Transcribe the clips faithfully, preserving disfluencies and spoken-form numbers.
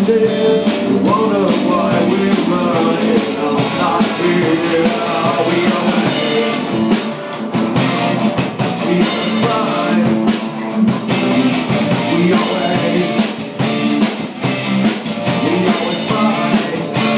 exist. We wonder why we're running on not here. We always, we fight. We always, we always fight.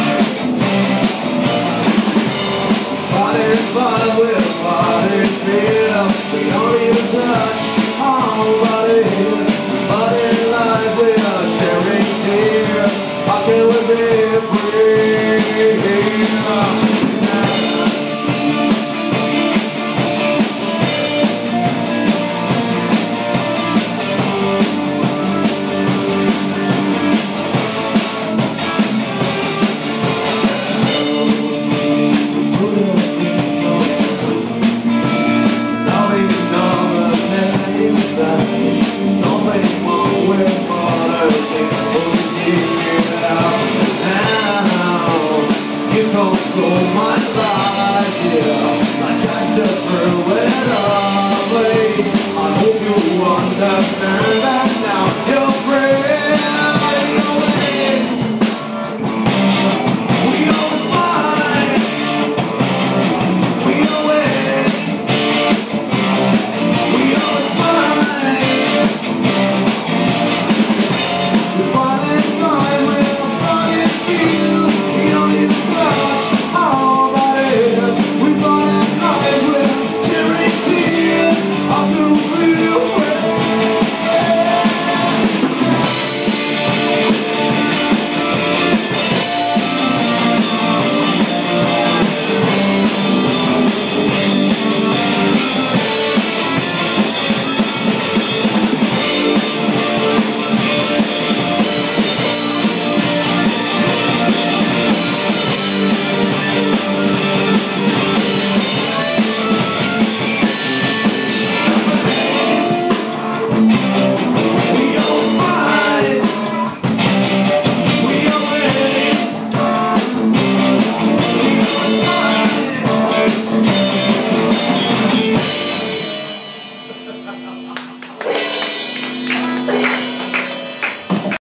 Fighting, fight, we're fighting freedom. We don't even touch our bodies. But in life we are sharing tears. How can we be free tonight? Now we know the man inside. It's only one way for the people here now. You control my life, yeah.